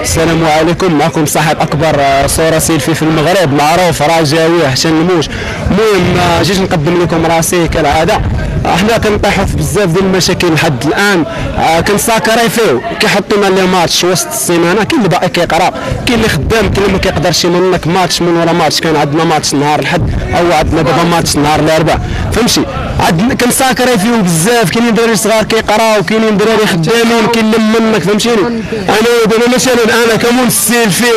السلام عليكم. معكم صاحب اكبر صوره سيلفي في المغرب، معروف رجاوي حسن الموش. المهم جيت نقدم لكم راسي كالعاده. احنا كنطيحوا في بزاف ديال المشاكل لحد الان. كنساكري فيه كيحطوا لنا لي ماتش وسط السيمانه، كاين اللي باقي كيقرا، كاين اللي خدام، كاين اللي ما كيقدرش يمر لك ماتش من ورا ماتش. كان عندنا ماتش نهار الاحد او عندنا دابا ماتش نهار الاربعاء، فهمتي؟ كنساكري فيهم بزاف. كاينين دراري صغار كيقراو، كاينين دراري خدامين، كاين اللي منك، فهمتيني؟ انا دابا مثلا انا كممثل فيه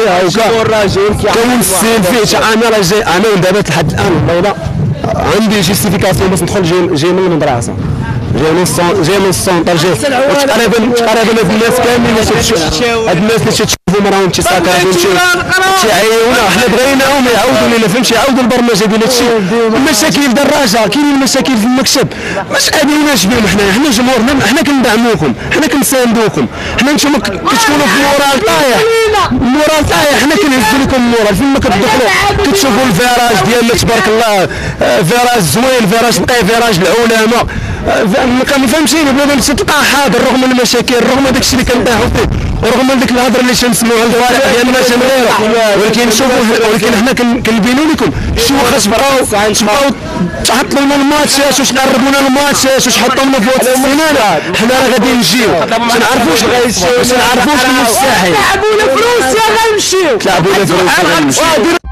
كممثل فيه انا راه جاي، انا دابا لحد الان والله عندي جيستيفيكاسيون باش ندخل. جاي من المدرسه، جاي من السونتر، جاي تقريبا هاد الناس كاملين هاد الناس اللي تشوفهم راهم تيساكروا تيعيونا. حنا بغيناهم يعاودوا لنا، فهمتي؟ يعاودوا البرمجه ديال هادشي. المشاكل دراجه، كاينين المشاكل في المكتب ما ساليوناش بهم. حنا جمهورنا، حنا كندعموكم، حنا كنساندوكم. حنا نتوما كتكونوا في المورال طايح، حنا كنهز لكم المورال. فين ما كتدخلوا كتشوفوا الفيراج ديالنا تبارك الله، فيراج زوين، فيراج نقي، فيراج العلماء. فهمتيني؟ بنادم تلقاه حاضر رغم المشاكل، رغم داكشي اللي كنطيحوا فيه، ورغم ديك الهضره اللي تنسمعوها الفارق ديال الناس من غيره. ولكن حنا كنبينوا لكم شو خاص تبقاو تحطوا لنا الماتشات، واش قربوا لنا الماتشات، واش حطوا لنا في وسط السيمانه. حنا راه غادي نجيو، ما نعرفوش المستحيل. تلعبوا لنا فلوس يا غنمشيو، تلعبوا لنا فلوس.